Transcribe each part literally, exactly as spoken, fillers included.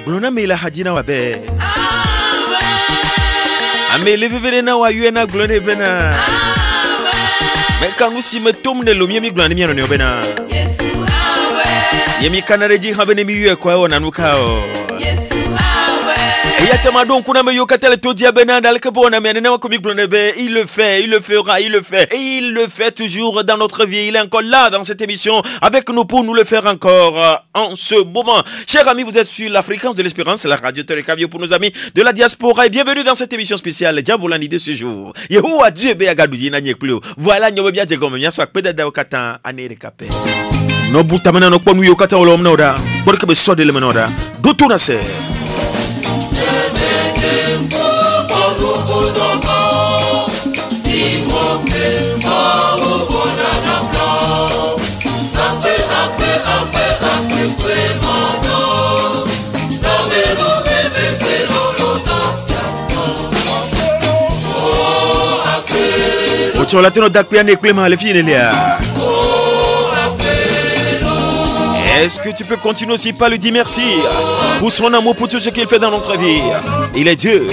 Bruna mila hajina wabe. Ame levevere na wa yuena glone bena. Me kanu si me tomne lo mi glane mi no bena. Yesu awe. Yemi kanareji habene mi yue kwa ona nukao. Yesu awe. Yatama donc kuna me yokatele to dia bena dal ke bona me na ko mi glone be, il le fait, il le fera, il le fait et il le fait toujours dans notre vie. Il est encore là dans cette émission avec nous pour nous le faire encore euh, en ce moment. Chers amis, vous êtes sur la fréquence de l'espérance, la radio Télécavio pour nos amis de la diaspora et bienvenue dans cette émission spéciale Diabolani de ce jour. Yehoua Dieu be agadouji na nyeklo. Voilà nyobe bia je comme nya so akpeda da okata anere kape. No butamana no ponu yokata olom na oda. Borke be sodele menoda. Doto na se. Ocho latino dakpia ne klema le fine lia. Est-ce que tu peux continuer aussi par lui dire merci pour son amour, pour tout ce qu'il fait dans notre vie? Il est Dieu.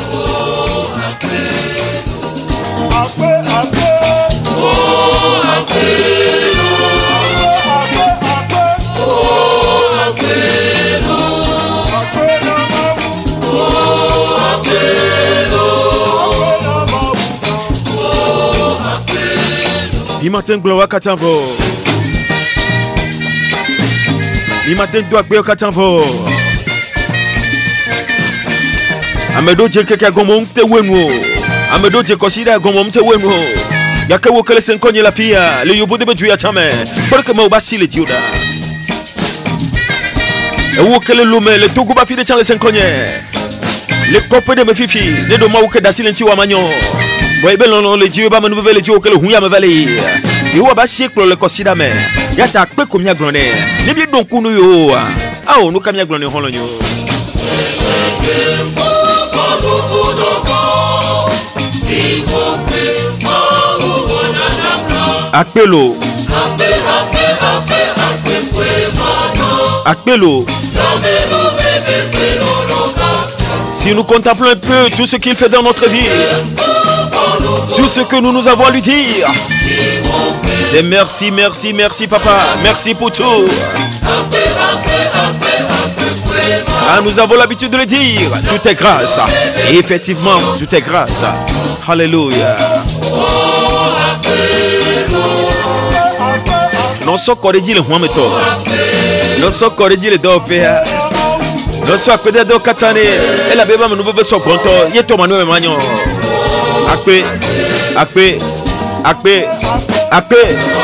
Il matin gloire katambo. Il matin doit be katambo. Amedo je keke gomo te wenu. Amedo je kosira gomo te wenu. Yake wo kele senkonye la pia. Le yobo de bedu ya chame. Porque mo basi le dioda. E wo kele lume le togu ba fi de chale senkonye. Le cope de me fifi. De do ma wo ke da silenci wa manyo. Boy belon le Dieu ba me nouvel le Dieu que le huya me vale. Yo ba siècle le kosida me. Ya ta pe ko mia glone. Ne bi don kunu yo. Ah o no ka mia glone hon lo. Akpelo. Akpelo. Si nous contemplons un peu tout ce qu'il fait dans notre vie, tout ce que nous nous avons à lui dire, c'est merci, merci, merci papa, merci pour tout. Ah, nous avons l'habitude de le dire, tout est grâce. Et effectivement, tout est grâce. Alléluia. Non so corrigi le huameto. Non so corrigi le dopea. Non so akpede do katane. Et la beba me nous veut so conto. Yeto manu manyo. Akpe, akpe, akpe, akpe.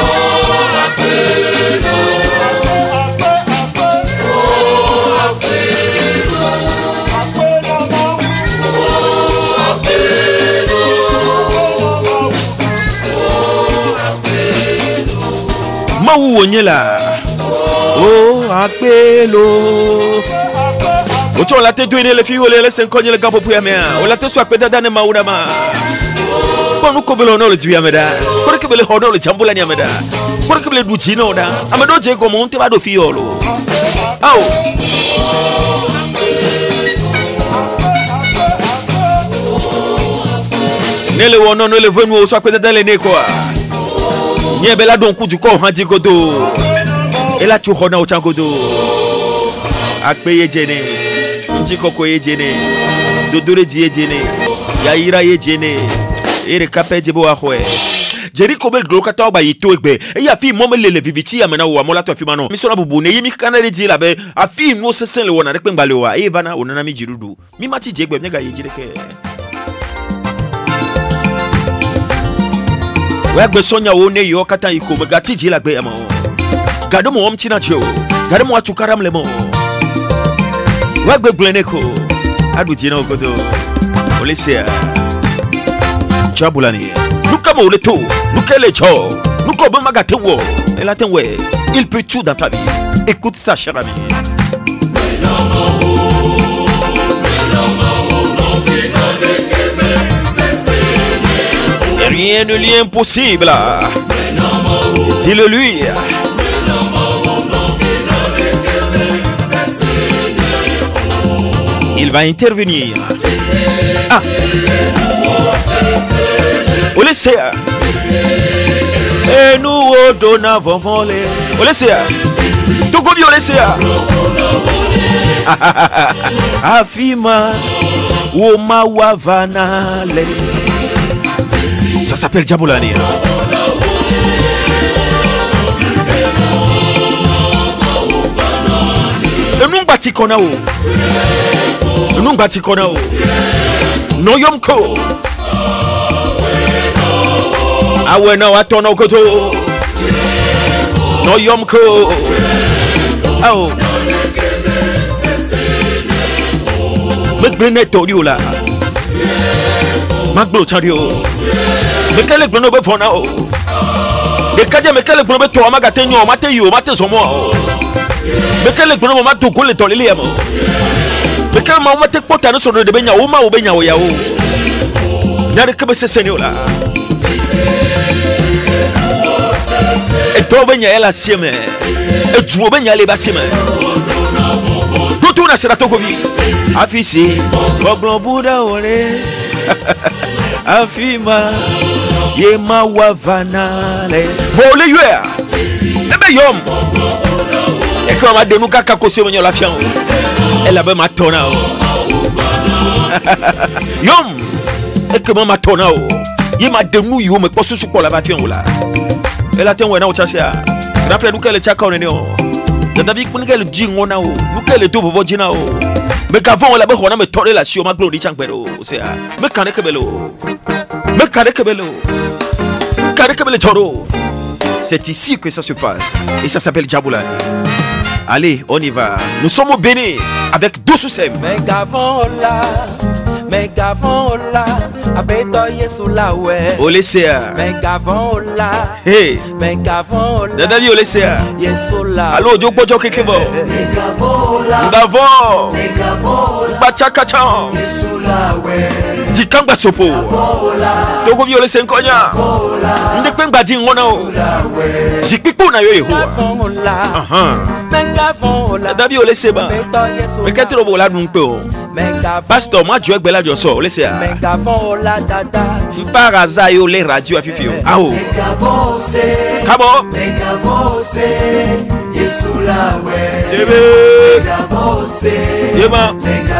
Maou onyela. Oh, akpelo. Ocho la te douine le filles le laisse conner le gapo pour yamea. O la te soit peda dane mauna ma. Bon nous kobelo no le diameda. Pour que le hono le jambola nyameda. Pour que le duchino da. Amado je como on te va do fiolo. Au. Nele wono no le venu o soit peda dale ne quoi. Nye bela don ku du ko handi godo. Et là tu hona o changodo. Akpeye jene. Koko ejene dodore di ejene yaira ejene ere kape jebo ahwe jeri kobel glokata ba yito egbe e ya fi mom lele viviti amena wo amola to fi mano mi so na bubu ne yimi kanare di la be afi no sesen le wona rekpe ngbale wa e vana onana mi jirudu mi mati jegbe mi ga yejire ke wa gbe sonya wo ne yo kata iko me gati ji la gbe amo gado mo omtina jo gado mo atukaram le mo Wagbe Gleneko, Adoutina Okodo, Olesia, Diabolani, Nukamo Leto, Nukele Cho, Nukobo Magatewo, et la Tenwe, il peut tout dans ta vie. Écoute ça, cher ami. Et rien ne lui est impossible. Dis-le lui. Il va intervenir. Ah. On le sait. Et nous au donavons volé. On le sait. Tout comme on le sait. Afima Oma Wavanale. Ça s'appelle Djaboulani. Et nous bâtis qu'on a où? Nous bâtis qu'on a où? No yomko. Ah ouais, non, attends, non, koto. No yomko. Ah oh. Me brene todio la. Magbo chadio. Me kele brono be fona o. De kaje me kele brono be to amagate nyo mate yo mate somo. Me kele brono ma to ko le tolele yamo. Me kele ma mate pota no so de benya o ma o benya o ya o. Nyare kebe seseni o la. E to benya ela sieme. E juo benya le ba sieme. Na sera toko bi afisi boglon buda ore afima yema wavanale bole yua ebe yom e ko ma denu kaka ko se monyo la fian e la be ma tona o yom e ko ma tona o yema denu yo me poso supo la ba fian o la e la ten we na o chasia na fre du kele chaka o ne o David pour le dire on a où nous quel est tout vos dina o mais qu'avant la on a me toré la sur ma gloire champero c'est mais quand que belo mais quand que belo quand que belo toro c'est ici que ça se passe et ça s'appelle Djaboulani. Allez on y va nous sommes bénis avec deux succès mais qu'avant là mais qu'avant là abeto yesu la ouais olesea mais qu'avant là hey mais qu'avant là David olesea yesu la allo jo pojo kekebo mais qu'avant là ngavo mais qu'avant là bachakacha yesu la ouais dikamba sopo to go viole senkonya ndekpe ngadi ngona o zipiku na yo yehowa aha mais qu'avant là David oleseba mais ketro bola dunpe o pasteur moi Dieu gbela jo so laissez par hasard yo les radios afifio ah oh kabo yesu la we yeba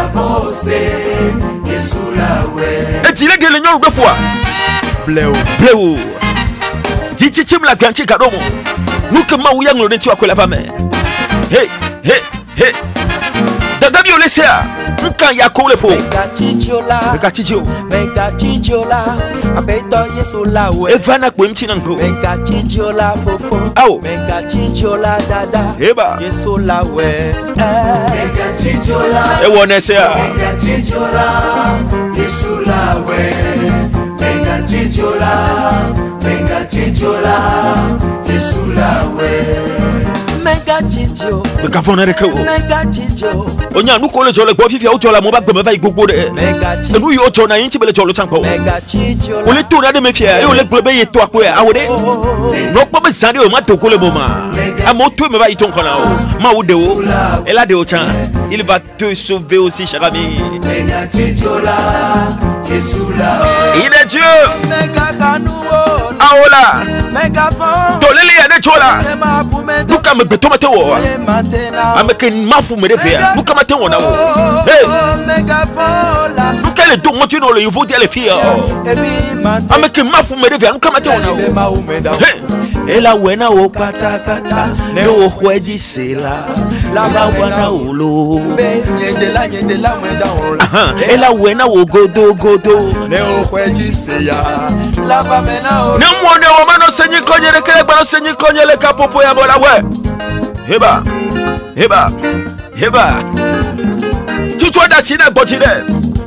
yesu la we et il est le nyon de foi bleu bleu titi tim la ganti kadomo nous que ma ouya nglo de tu akola femme hey hey hey David olesea nkan ya ko le po mega tijiola mega tijio mega tijiola abeto yesu la we evana po mti nan ko mega tijiola fofo aw mega tijiola dada eba yesu la we mega tijiola e wona sea mega tijiola yesu la we mega tijiola mega tijiola yesu la we mega tijio mega fona reko mega tijio onya nu ko le jole go fifia o jola mo ba gbe me vai gbogbo de mega tijio nu yo jona yin ti bele jolo chanpo mega tijio o le to na de me fia e o le gbe be ye to apo e awode no po be sande o ma to ko le mo ma a mo to me ba yiton kona o ma wo de o e la de o chan il va te sauver aussi cher ami mega tijio la Yesu la il est Dieu mega kanuo aola mega fon to le le ya de chola duka me gbeto mate wo ameke mafu me de fia duka mate wo na wo hey mega fola duka le do moti no le you vote le fia ameke mafu me de fia duka mate wo na wo hey ela wena wo pata pata ne wo hweji sela la ba wana ulo be nyende la nyende la me da wo ela wena wo godo godo ne wo hweji seya la ba me na o ne mo ne wo ma no senyi konyele kele gba no senyi konyele ka popo ya bola we heba heba heba tutu da sina gboji de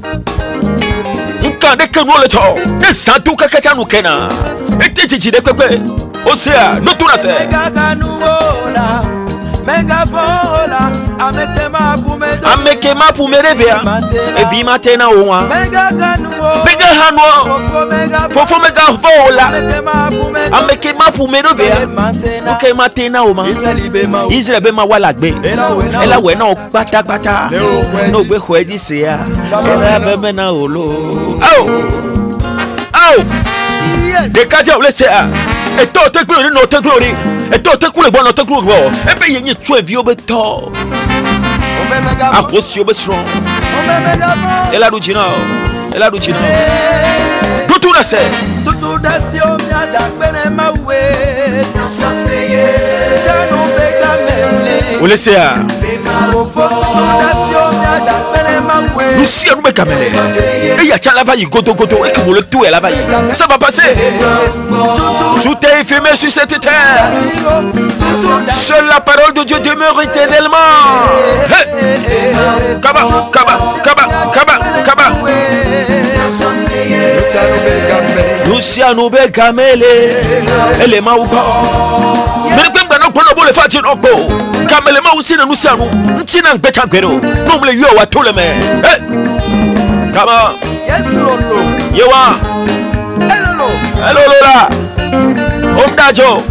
nkan de kenu le to ne santu kakacha nu kena etiti de pepe o sea no tu na se mega kanu ola mega bola ameke ma fume do ameke ma pour me rêver. Et puis maintenant au moins. Mega hano. Fofo mega vola. Ameke ma pour me rêver. Ok maintenant au moins. Israël be ma wala gbe. Ela we na pata pata. No gbe ko edi se ya. Ela be me na olo. Oh. Oh. De kaja ole se a. Et toi te glory no te glory. Et toi te coule bon no te glory. E be yen tu e vi obeto. A posio be strong. Ela rugina. Ela rugina. Tutu na se. Tutu da si o mi ada bene ma we. Sa no be gamele. Ole se a. Tutu da si o mi ada bene ma we. Nous si nous be gamele. Et ya cha la va y goto goto et que le tout est là-bas. Ça va passer. Tout est éphémère sur cette terre. Seule la parole de Dieu demeure éternellement. Kaba, kaba, kaba, kaba, kaba. Nous si nous be gamele. Elle est maouba. Mais comme dans nos pono le faire oko. Gamele ma aussi nous si nous. Ntina ngbecha gwero. Nous le yo wa tout le mais. Kaba. Yes lolo. Yewa. Hello. Hello Lola. Omdajo.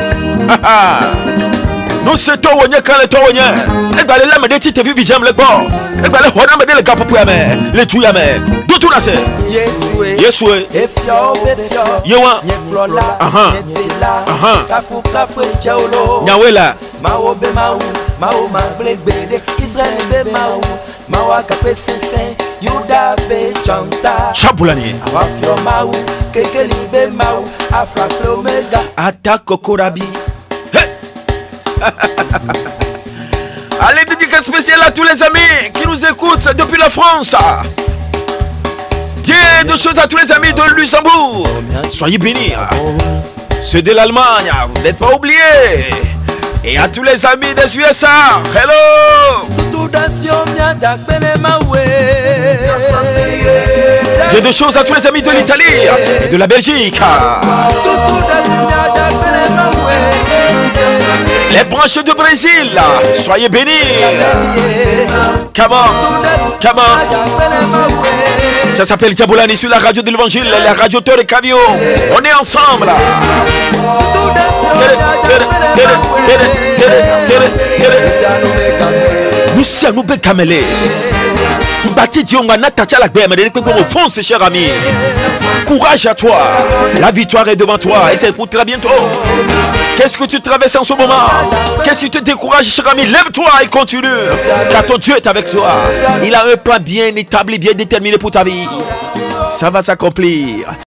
Nous c'est toi on quand le toi on. Et bah les lames de tite vivi j'aime le bord. Et bah les hona me de le capo pour mais le tout ya mais. D'où tout là c'est. Yesue. Yesue. Efio befio. Yewa. Nyeklola. Aha. Nyetela. Aha. Kafu kafu jaulo. Nyawela. Mao be mau. Mao magblebede. Israël be mau. Mawa kape sensen. Yuda be chanta. Chabulani. Awafio mau. Kekeli be mau. Afra plomega. Attaque Korabi. Allez, dédicace spéciale à tous les amis qui nous écoutent depuis la France. Bien de choses à tous les amis de Luxembourg. Soyez bénis. Ceux de l'Allemagne, vous n'êtes pas oubliés. Et à tous les amis des U S A. Hello. Bien de choses à tous les amis de l'Italie et de la Belgique. Les branches du Brésil, soyez bénis. Comment? Comment? Ça s'appelle Diabolani sur la radio de l'évangile, la radio Torre Cavio. On est ensemble. Nous sommes nous bécamélés. Bati Dionga Natacha la Gbé, mais au fond, c'est cher ami. Courage à toi. La victoire est devant toi et c'est pour très bientôt. Qu'est-ce que tu traverses en ce moment? Qu'est-ce qui te décourage, cher ami? Lève-toi et continue. Car ton Dieu est avec toi. Il a un plan bien établi, bien déterminé pour ta vie. Ça va s'accomplir.